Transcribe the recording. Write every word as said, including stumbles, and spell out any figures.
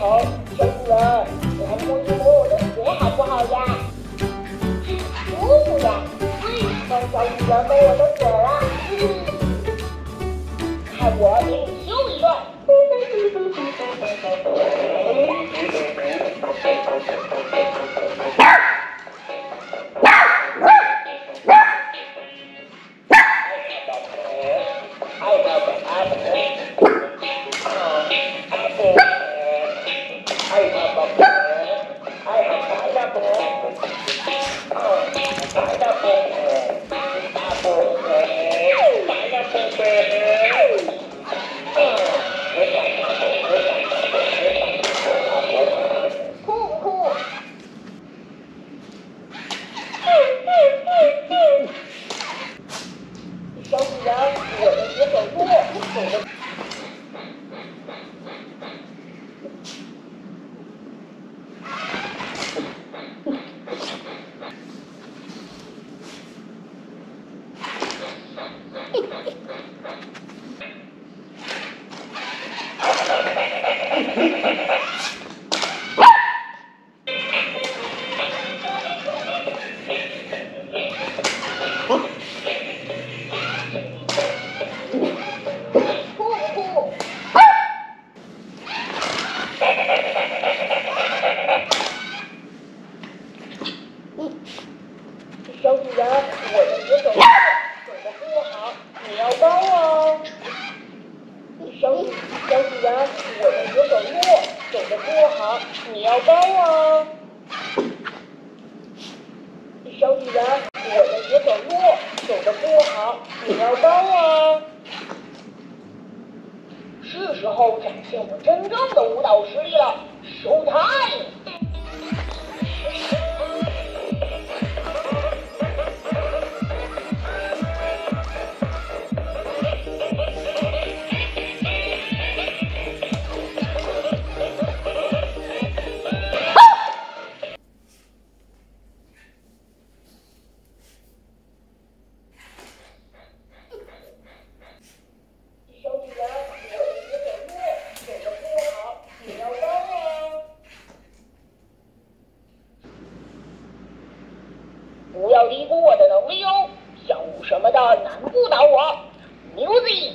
好，小主人，来摸一摸我的脚好不好呀？舒服呀，让小主人摸我的嘴了。看我给你秀一段。小主人，我的野狗多，走的。小主人，我的野狗走得不好，你要帮我。小主小主人，我的野狗弱，走得不好，你要帮我。小主人，我的野狗弱，走得不好，你要帮我。是时候展现我真正的舞蹈实力了 ，Show time！不要低估我的能力哦，像舞什么的难不倒我。Music。